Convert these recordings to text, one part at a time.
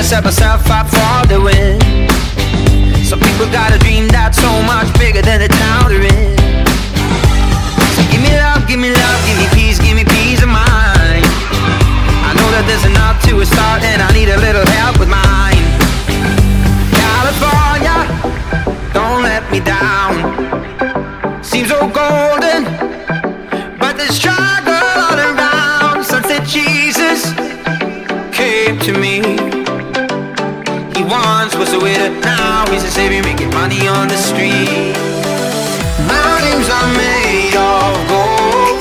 set myself up for the win. Some people got a dream that's so much bigger than the town they're in. So give me love, give me love, give me peace of mind. I know that there's enough to a start and I need a little help with mine. California, don't let me down. Seems so golden, but there's struggle all around. Sunset Jesus came to me. He once was a widow, now he's a savior, making money on the street. Mountains are made of gold.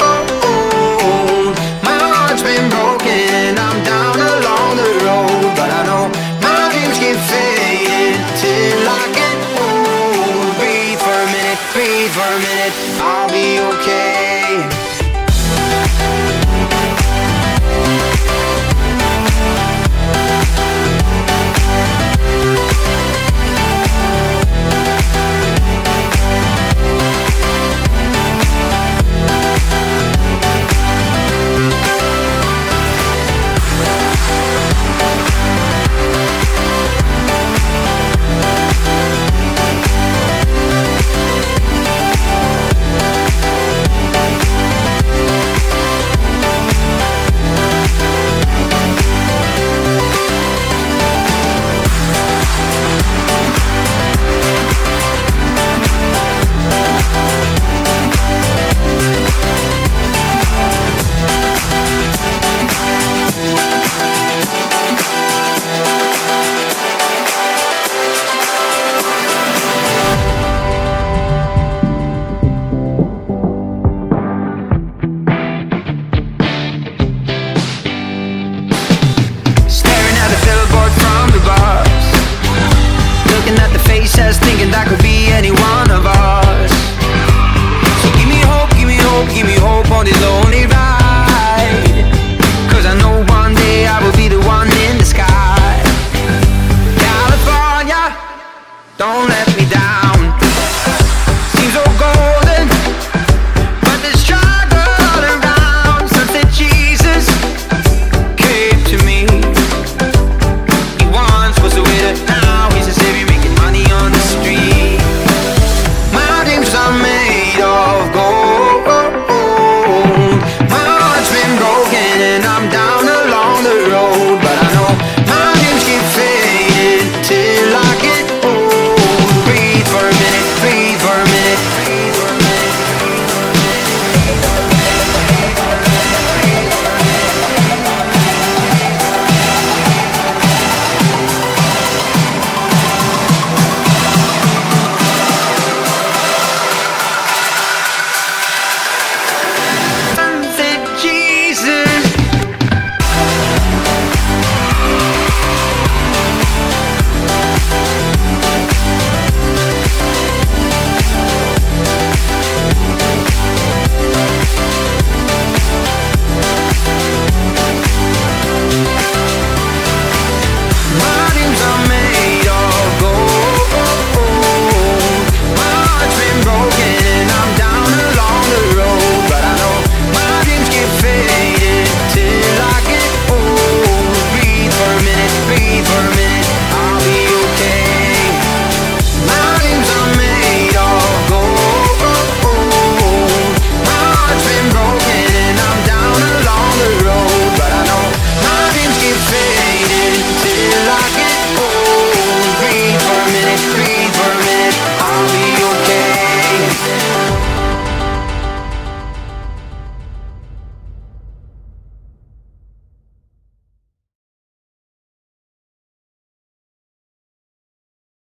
My heart's been broken, I'm down along the road, but I know my dreams keep fading till I get old. Breathe for a minute, I'll be okay. Thinking that could be anyone.